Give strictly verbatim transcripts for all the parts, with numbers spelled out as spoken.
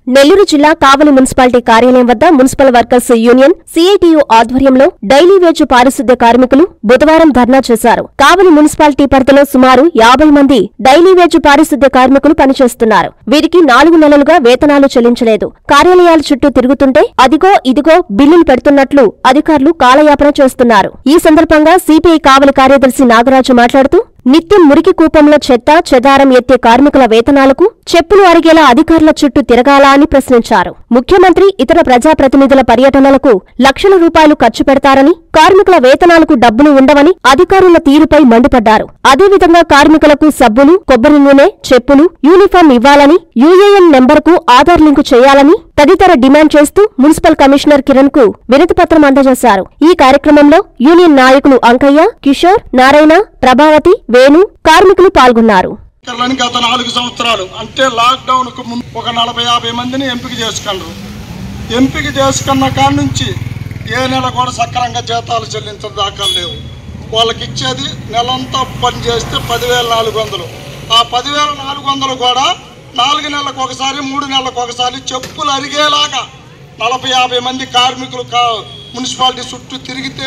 నెల్లూరు జిల్లా కావలి మున్సిపాలిటీ కార్యాలయం వద్ద మున్సిపల్ వర్కర్స్ యూనియన్ సిఐటియు ఆధ్వర్యంలో డైలీ వేజ్ పారిశుద్ధ్య కార్మికులు బుధవారం ధర్నా చేశారు. కావలి మున్సిపాలిటీ పరిధిలో సుమారు యాభై మంది డైలీ వేజ్ పారిశుద్ధ్య కార్మికులు పనిచేస్తున్నారు. వీరికి నాలుగు నెలలుగా వేతనాలు చెల్లించలేదు. కార్యాలయాల చుట్టూ తిరుగుతుంటే అదిగో ఇదిగో బిల్లులు పెడుతున్నట్లు అధికారులు కాలయాపన చేస్తున్నారు. ఈ సందర్భంగా సిపిఐ కావలి కార్యదర్శి నాగరాజు మాట్లాడుతూ నిత్యం మురికి కూపంలో చెత్త చెదారం ఎత్తే కార్మికుల వేతనాలకు చెప్పులు అరిగేలా అధికారుల చుట్టూ తిరగాలా అని ప్రశ్నించారు. ముఖ్యమంత్రి ఇతర ప్రజాప్రతినిధుల పర్యటనలకు లక్షల రూపాయలు ఖర్చు పెడతారని, కార్మికుల వేతనాలకు డబ్బులు ఉండవని అధికారుల తీరుపై మండిపడ్డారు. అదేవిధంగా కార్మికులకు సబ్బులు, కొబ్బరి నూనె, చెప్పులు, యూనిఫామ్ ఇవ్వాలని, యూఏఎన్ నెంబర్కు ఆధార్ లింకు చేయాలని తదితర డిమాండ్ చేస్తూ మున్సిపల్ కమిషనర్ కిరణ్ కు వినతిపత్రం అందజేశారు. ఈ కార్యక్రమంలో యూనియన్ నాయకులు అంకయ్య, కిషోర్, నారాయణ, ప్రభావతి, వేణు, కార్మికులు పాల్గొన్నారు. గత నాలుగు సంవత్సరాలు అంటే లాక్ డౌన్ కు ముందు ఒక నలభై యాభై మందిని ఎంపిక చేసుకున్నారు. ఎంపిక చేసుకున్న కాడ నుంచి ఏ నెల కూడా సక్రమంగా జీతాలు చెల్లించడం దాఖలు లేవు. వాళ్ళకి ఇచ్చేది నెలంతా పని చేస్తే పదివేల నాలుగు వందలు ఆ పదివేల నాలుగు వందలు కూడా నాలుగు నెలలకు ఒకసారి మూడు నెలలకు ఒకసారి చెప్పులు అరిగేలాగా నలభై యాభై మంది కార్మికులు మున్సిపాలిటీ చుట్టూ తిరిగితే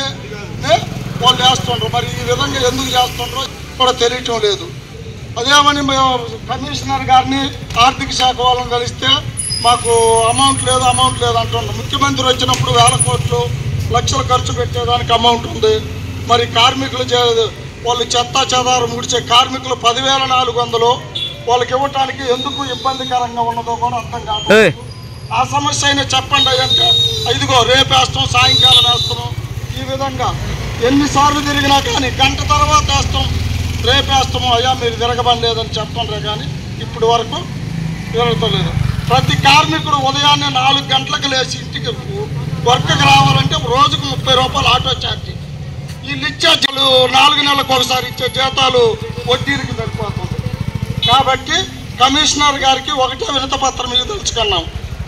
వాళ్ళు చేస్తుండ్రు. మరి ఈ విధంగా ఎందుకు చేస్తుండ్రో కూడా తెలియటం లేదు. అదేమని కమిషనర్ గారిని ఆర్థిక శాఖ వాళ్ళని కలిస్తే మాకు అమౌంట్ లేదు అమౌంట్ లేదు అంటున్నారు. ముఖ్యమంత్రి వచ్చినప్పుడు వేల కోట్లు లక్షలు ఖర్చు పెట్టేదానికి అమౌంట్ ఉంది. మరి కార్మికులు వాళ్ళు చెత్త చెదారం ముడిచే కార్మికులు పదివేల నాలుగు వందలు వాళ్ళకి ఇవ్వటానికి ఎందుకు ఇబ్బందికరంగా ఉన్నదో కూడా అర్థం కాదు. ఆ సమస్య అయినా చెప్పండి అంటే ఇదిగో రేపు వేస్తాం, సాయంకాలం వేస్తాం. ఈ విధంగా ఎన్నిసార్లు తిరిగినా కానీ గంట తర్వాత వేస్తాం, రేపు వేస్తాము, అయ్యా మీరు తిరగబడలేదని చెప్పండి కానీ ఇప్పటి వరకు తిరగలేదు. ప్రతి కార్మికుడు ఉదయాన్నే నాలుగు గంటలకు లేచి ఇంటికి వర్క్కి రావాలంటే రోజుకు ముప్పై రూపాయలు ఆటో ఛార్జీ. వీళ్ళు ఇచ్చే నాలుగు నెలలకు ఒకసారి ఇచ్చే జీతాలు వడ్డీకి సరిపోతుంది. కాబట్టి కమిషనర్ గారికి ఒకటే వినతిపత్రం మీద తెలుసుకున్నాం.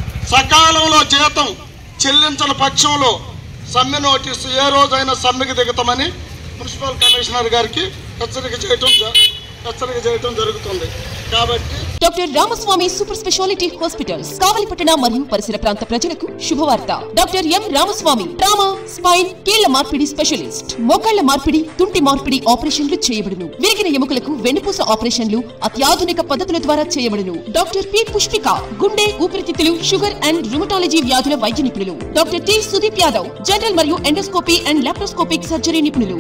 సకాలంలో జీతం చెల్లించని పక్షంలో సమ్మె నోటీసు ఏ రోజైనా సమ్మెకి దిగుతామని మున్సిపల్ కమిషనర్ గారికి హెచ్చరిక చేయటం హెచ్చరిక చేయటం జరుగుతుంది. కాబట్టి doctor Ramaswamy super speciality hospitals కావలిపట్టణ మరియు పరిసర ప్రాంత ప్రజలకు శుభవార్త. Doctor M Ramaswamy trauma, spine, కీళ్ల మార్పిడి స్పెషలిస్ట్. మోకాళ్ల మార్పిడి, తుంటి మార్పిడి ఆపరేషన్లు చేయబడును. విరిగిన ఎముకలకు వెన్నుపూస ఆపరేషన్లు అత్యాధునిక పద్ధతుల ద్వారా చేయబడును. డాక్టర్ పి పుష్పిక గుండె, ఊపిరితిత్తులు, షుగర్ అండ్ రుమటాలజీ వ్యాధుల వైద్య నిపుణులు. Doctor T Sudeep Yadav general మరియు ఎండోస్కోపీ అండ్ లాప్రోస్కోపిక్ సర్జరీ నిపుణులు.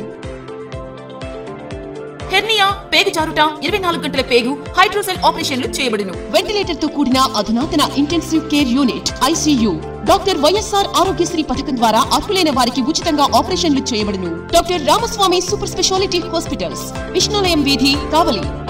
హెర్నియా, పేగు జారుట, ఇరవై నాలుగు గంటల పేగు హైడ్రోసెల్ ఆపరేషన్లు చేయబడును. వెంటిలేటర్ తో కూడిన అధునాతన intensive care unit ICU. Doctor YSR Aarogyasri పథకం ద్వారా అర్హులైన వారికి ఉచితంగా ఆపరేషన్లు చేయబడును. Doctor Ramaswamy super speciality hospitals, విష్ణులయం వీధి, కావలి.